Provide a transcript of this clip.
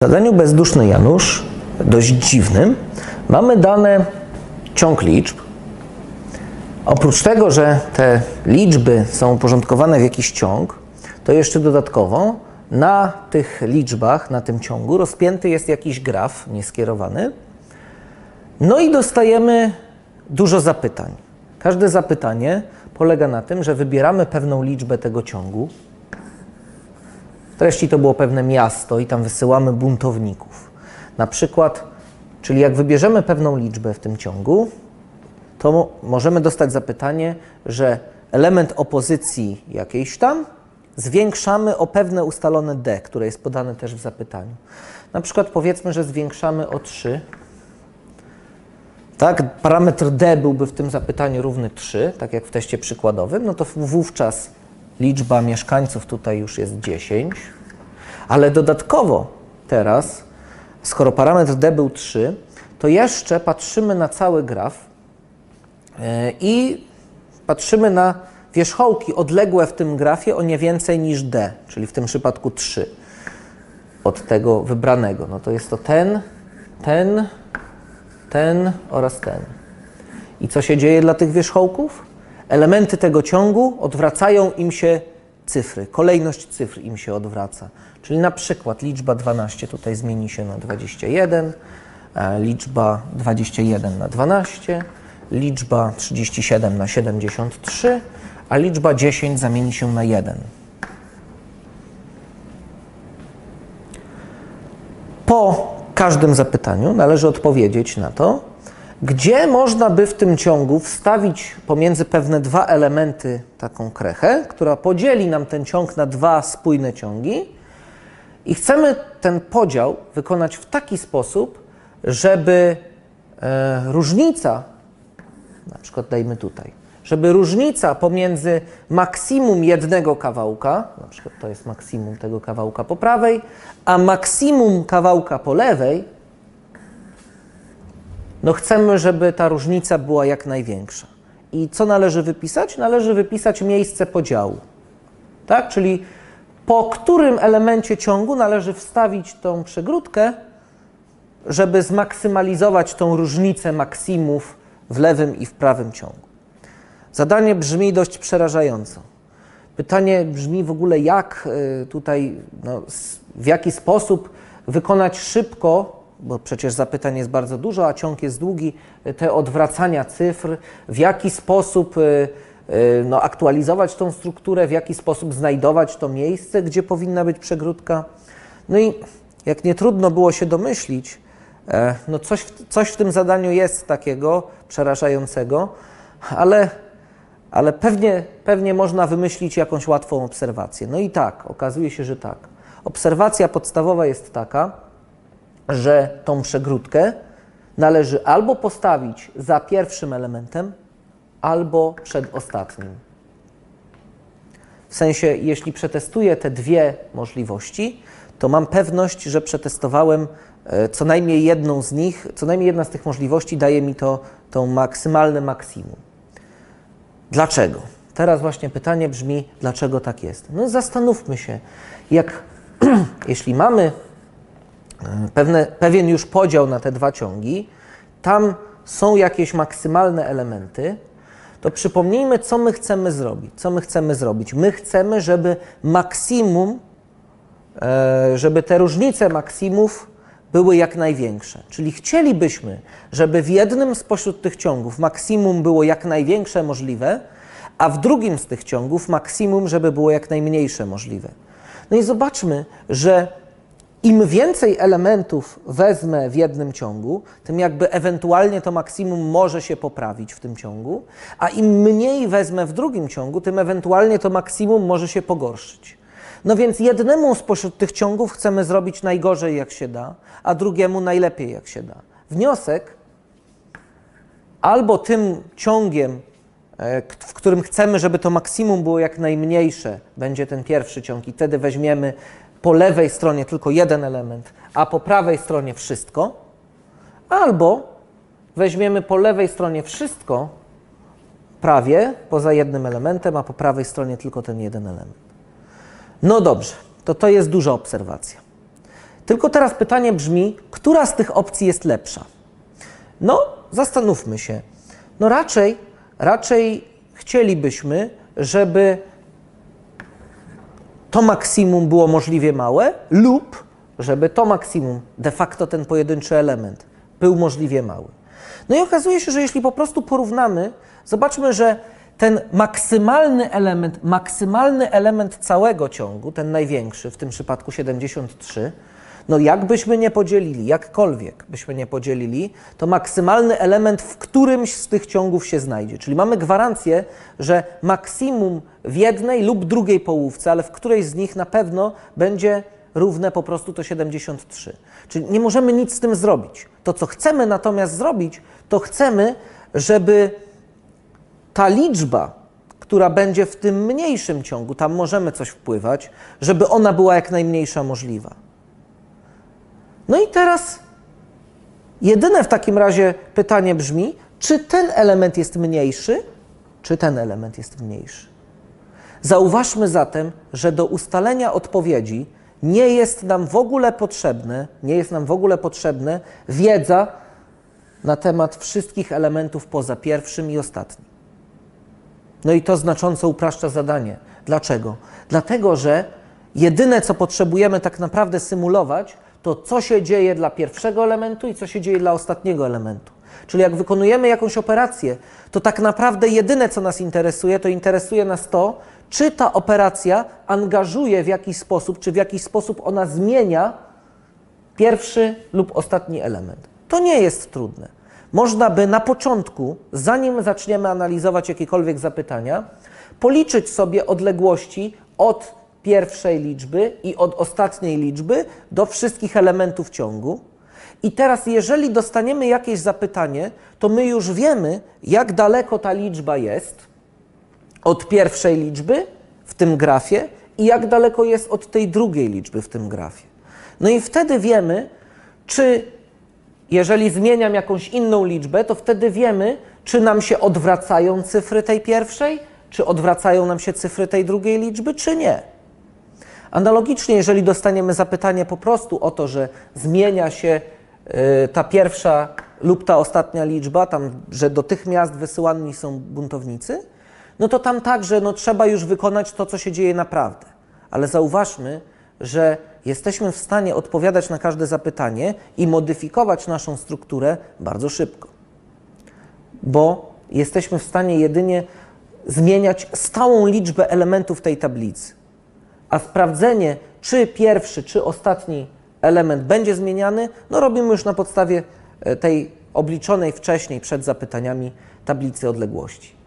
W zadaniu bezduszny Janusz, dość dziwnym, mamy dane ciąg liczb. Oprócz tego, że te liczby są uporządkowane w jakiś ciąg, to jeszcze dodatkowo na tych liczbach, na tym ciągu rozpięty jest jakiś graf nieskierowany. No i dostajemy dużo zapytań. Każde zapytanie polega na tym, że wybieramy pewną liczbę tego ciągu. W treści to było pewne miasto i tam wysyłamy buntowników. Na przykład, czyli jak wybierzemy pewną liczbę w tym ciągu, to możemy dostać zapytanie, że element opozycji jakiejś tam zwiększamy o pewne ustalone d, które jest podane też w zapytaniu. Na przykład powiedzmy, że zwiększamy o 3. Tak, parametr d byłby w tym zapytaniu równy 3, tak jak w teście przykładowym, no to wówczas liczba mieszkańców tutaj już jest 10, ale dodatkowo teraz, skoro parametr d był 3, to jeszcze patrzymy na cały graf i patrzymy na wierzchołki odległe w tym grafie o nie więcej niż d, czyli w tym przypadku 3 od tego wybranego. No to jest to ten oraz ten. I co się dzieje dla tych wierzchołków? Elementy tego ciągu odwracają im się cyfry, kolejność cyfr im się odwraca. Czyli na przykład liczba 12 tutaj zmieni się na 21, liczba 21 na 12, liczba 37 na 73, a liczba 10 zamieni się na 1. Po każdym zapytaniu należy odpowiedzieć na to, gdzie można by w tym ciągu wstawić pomiędzy pewne dwa elementy taką krechę, która podzieli nam ten ciąg na dwa spójne ciągi i chcemy ten podział wykonać w taki sposób, żeby różnica, na przykład dajmy tutaj, żeby różnica pomiędzy maksimum jednego kawałka, na przykład to jest maksimum tego kawałka po prawej, a maksimum kawałka po lewej, no chcemy, żeby ta różnica była jak największa. I co należy wypisać? Należy wypisać miejsce podziału. Tak? Czyli po którym elemencie ciągu należy wstawić tą przegródkę, żeby zmaksymalizować tą różnicę maksimów w lewym i w prawym ciągu. Zadanie brzmi dość przerażająco. Pytanie brzmi w ogóle, jak tutaj, w jaki sposób wykonać szybko, bo przecież zapytań jest bardzo dużo, a ciąg jest długi, te odwracania cyfr, w jaki sposób aktualizować tą strukturę, w jaki sposób znajdować to miejsce, gdzie powinna być przegródka. No i jak nie trudno było się domyślić, no coś w tym zadaniu jest takiego przerażającego, ale pewnie można wymyślić jakąś łatwą obserwację. No i tak, okazuje się, że tak. Obserwacja podstawowa jest taka, że tą przegródkę należy albo postawić za pierwszym elementem, albo przed ostatnim. W sensie, jeśli przetestuję te dwie możliwości, to mam pewność, że przetestowałem co najmniej jedną z nich, co najmniej jedna z tych możliwości daje mi to maksymalne maksimum. Dlaczego? Teraz właśnie pytanie brzmi, dlaczego tak jest? No zastanówmy się, jeśli mamy pewien już podział na te dwa ciągi, tam są jakieś maksymalne elementy, to przypomnijmy, co my chcemy zrobić. My chcemy, żeby maksimum, żeby te różnice maksimów były jak największe. Czyli chcielibyśmy, żeby w jednym spośród tych ciągów maksimum było jak największe możliwe, a w drugim z tych ciągów maksimum, żeby było jak najmniejsze możliwe. No i zobaczmy, że im więcej elementów wezmę w jednym ciągu, tym jakby ewentualnie to maksimum może się poprawić w tym ciągu, a im mniej wezmę w drugim ciągu, tym ewentualnie to maksimum może się pogorszyć. No więc jednemu spośród tych ciągów chcemy zrobić najgorzej jak się da, a drugiemu najlepiej jak się da. Wniosek: albo tym ciągiem, w którym chcemy, żeby to maksimum było jak najmniejsze, będzie ten pierwszy ciąg i wtedy weźmiemy po lewej stronie tylko jeden element, a po prawej stronie wszystko, albo weźmiemy po lewej stronie wszystko, prawie, poza jednym elementem, a po prawej stronie tylko ten jeden element. No dobrze, to jest duża obserwacja. Tylko teraz pytanie brzmi, która z tych opcji jest lepsza? No, zastanówmy się. No raczej chcielibyśmy, żeby to maksimum było możliwie małe lub żeby to maksimum, de facto ten pojedynczy element, był możliwie mały. No i okazuje się, że jeśli po prostu porównamy, zobaczmy, że ten maksymalny element całego ciągu, ten największy, w tym przypadku 73, no jakbyśmy nie podzielili, jakkolwiek byśmy nie podzielili, to maksymalny element w którymś z tych ciągów się znajdzie. Czyli mamy gwarancję, że maksimum w jednej lub drugiej połówce, ale w którejś z nich na pewno będzie równe po prostu to 73. Czyli nie możemy nic z tym zrobić. To, co chcemy natomiast zrobić, to chcemy, żeby ta liczba, która będzie w tym mniejszym ciągu, tam możemy coś wpływać, żeby ona była jak najmniejsza możliwa. No i teraz jedyne w takim razie pytanie brzmi, czy ten element jest mniejszy, czy ten element jest mniejszy. Zauważmy zatem, że do ustalenia odpowiedzi nie jest nam w ogóle potrzebna wiedza na temat wszystkich elementów poza pierwszym i ostatnim. No i to znacząco upraszcza zadanie. Dlaczego? Dlatego, że jedyne, co potrzebujemy tak naprawdę symulować, to co się dzieje dla pierwszego elementu i co się dzieje dla ostatniego elementu. Czyli jak wykonujemy jakąś operację, to tak naprawdę jedyne, co nas interesuje, to interesuje nas to, czy ta operacja angażuje w jakiś sposób, czy w jakiś sposób ona zmienia pierwszy lub ostatni element. To nie jest trudne. Można by na początku, zanim zaczniemy analizować jakiekolwiek zapytania, policzyć sobie odległości od pierwszej liczby i od ostatniej liczby do wszystkich elementów ciągu. I teraz, jeżeli dostaniemy jakieś zapytanie, to my już wiemy, jak daleko ta liczba jest od pierwszej liczby w tym grafie i jak daleko jest od tej drugiej liczby w tym grafie. No i wtedy wiemy, czy jeżeli zmieniam jakąś inną liczbę, to wtedy wiemy, czy nam się odwracają cyfry tej pierwszej, czy odwracają nam się cyfry tej drugiej liczby, czy nie. Analogicznie, jeżeli dostaniemy zapytanie po prostu o to, że zmienia się ta pierwsza lub ta ostatnia liczba, że do tych miast wysyłani są buntownicy, no to tam także trzeba już wykonać to, co się dzieje naprawdę. Ale zauważmy, że jesteśmy w stanie odpowiadać na każde zapytanie i modyfikować naszą strukturę bardzo szybko. Bo jesteśmy w stanie jedynie zmieniać stałą liczbę elementów tej tablicy. A sprawdzenie, czy pierwszy, czy ostatni element będzie zmieniany, robimy już na podstawie tej obliczonej wcześniej przed zapytaniami tablicy odległości.